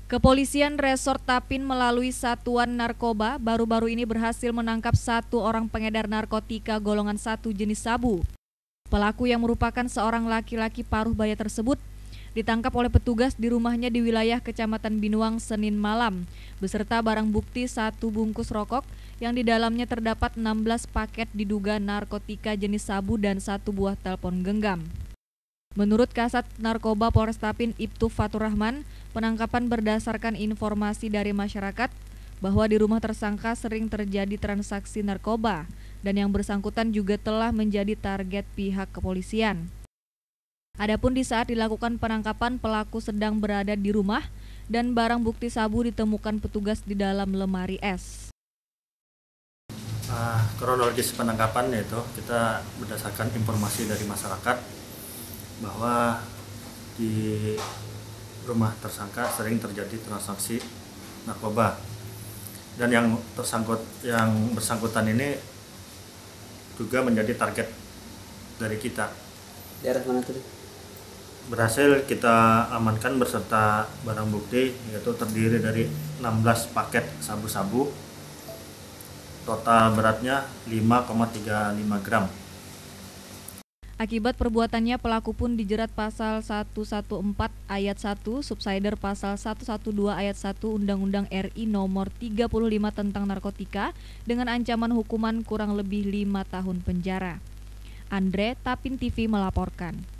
Kepolisian Resort Tapin melalui Satuan Narkoba baru-baru ini berhasil menangkap 1 orang pengedar narkotika golongan 1 jenis sabu. Pelaku yang merupakan seorang laki-laki paruh baya tersebut ditangkap oleh petugas di rumahnya di wilayah Kecamatan Binuang Senin malam, beserta barang bukti 1 bungkus rokok yang di dalamnya terdapat 16 paket diduga narkotika jenis sabu dan 1 buah telepon genggam. Menurut Kasat Narkoba Polres Tapin Ibtu Fatur Rahman, penangkapan berdasarkan informasi dari masyarakat bahwa di rumah tersangka sering terjadi transaksi narkoba dan yang bersangkutan juga telah menjadi target pihak kepolisian. Adapun di saat dilakukan penangkapan, pelaku sedang berada di rumah dan barang bukti sabu ditemukan petugas di dalam lemari es. Kronologis penangkapan yaitu kita berdasarkan informasi dari masyarakat bahwa di rumah tersangka sering terjadi transaksi narkoba dan yang bersangkutan ini juga menjadi target dari kita. Daerah mana tuh? Berhasil kita amankan beserta barang bukti yaitu terdiri dari 16 paket sabu-sabu, total beratnya 5,35 gram. Akibat perbuatannya, pelaku pun dijerat pasal 114 ayat 1 subsider pasal 112 ayat 1 Undang-Undang RI nomor 35 tentang narkotika dengan ancaman hukuman kurang lebih 5 tahun penjara. Andre, Tapin TV melaporkan.